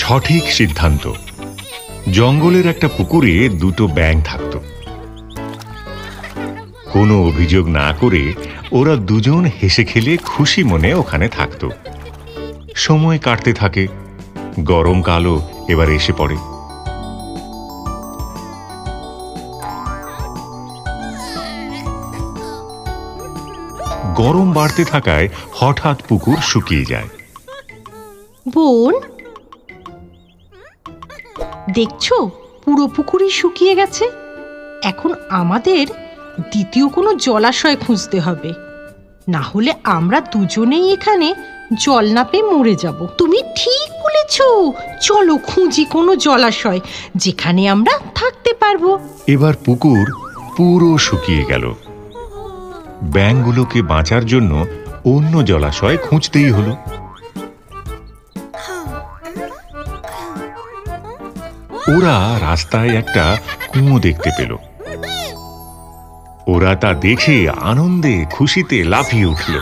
সঠিক সিদ্ধান্ত। জঙ্গলের একটা পুকুরে দুটো ব্যাঙ থাকত। কোনো অভিযোগ না করে ওরা দুজন হেসে খেলে খুশি মনে ওখানে থাকত। সময় কাটতে থাকে। গরমকালও এবার এসে পড়ে। গরম বাড়তে থাকায় হঠাৎ পুকুর শুকিয়ে যায়। বোন, দেখছো পুরো পুকুরই শুকিয়ে গেছে। এখন আমাদের দ্বিতীয় কোনো জলাশয় খুঁজতে হবে, না হলে আমরা দুজনেই এখানে জল না পেয়ে মরে যাব। তুমি ঠিক বলেছ, চলো খুঁজি কোনো জলাশয় যেখানে আমরা থাকতে পারবো। এবার পুকুর পুরো শুকিয়ে গেল। ব্যাঙগুলোকে বাঁচার জন্য অন্য জলাশয় খুঁজতেই হলো। ওরা রাস্তায় একটা কুয়ো দেখতে পেল। ওরা তা দেখে আনন্দে খুশিতে লাফিয়ে উঠল।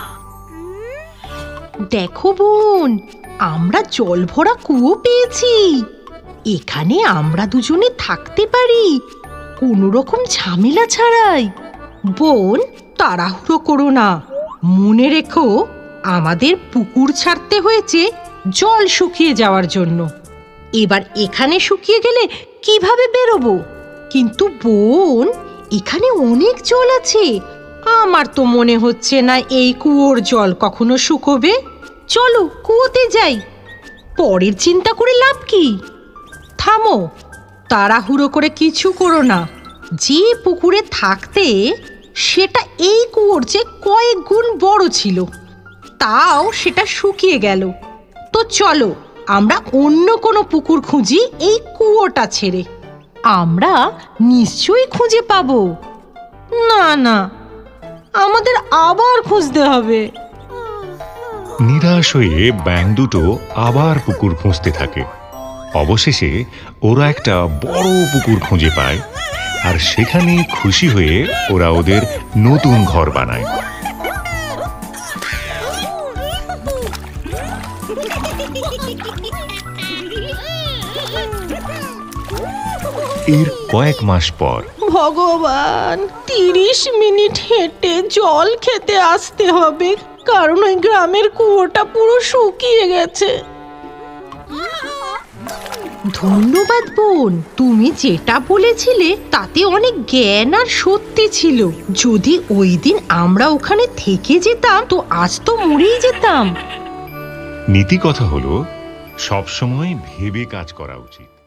দেখো বোন, আমরা জল ভরা কুয়ো পেয়েছি। এখানে আমরা দুজনে থাকতে পারি কোনো রকম ঝামেলা ছাড়াই। বোন, তাড়াহুড়ো করো না। মনে রেখো, আমাদের পুকুর ছাড়তে হয়েছে জল শুকিয়ে যাওয়ার জন্য। এবার এখানে শুকিয়ে গেলে কিভাবে বেরোবো? কিন্তু বোন, এখানে অনেক জল আছে। আমার তো মনে হচ্ছে না এই কুয়োর জল কখনো শুকোবে। চলো কুয়োতে যাই, পরের চিন্তা করে লাভ কি? থামো, তাড়াহুড়ো করে কিছু করো না। যে পুকুরে থাকতে সেটা এই কুয়োর চেয়ে কয়েক গুণ বড় ছিল, তাও সেটা শুকিয়ে গেল। তো চলো আমরা অন্য কোনো পুকুর খুঁজি এই কুয়োটা ছেড়ে। আমরা নিশ্চয়ই খুঁজে পাবো। না না, আমাদের আবার খুঁজতে হবে। নিরাশ হয়ে ব্যাঙ দুটো আবার পুকুর খুঁজতে থাকে। অবশেষে ওরা একটা বড় পুকুর খুঁজে পায়, আর সেখানে খুশি হয়ে ওরা ওদের নতুন ঘর বানায়। এর কয়েক মাস পর, ভগবান, 30 মিনিট হেঁটে জল খেতে আসতে হবে, কারণ ওই গ্রামের কুয়োটা পুরো শুকিয়ে গেছে। ধন্যবাদ বোন, তুমি যেটা বলেছিলে তাতে অনেক জ্ঞান আর সত্যি ছিল। যদি ওই দিন আমরা ওখানে থেকে যেতাম তো আজ তো মরেই যেতাম। নীতি কথা হলো, সবসময় ভেবে কাজ করা উচিত।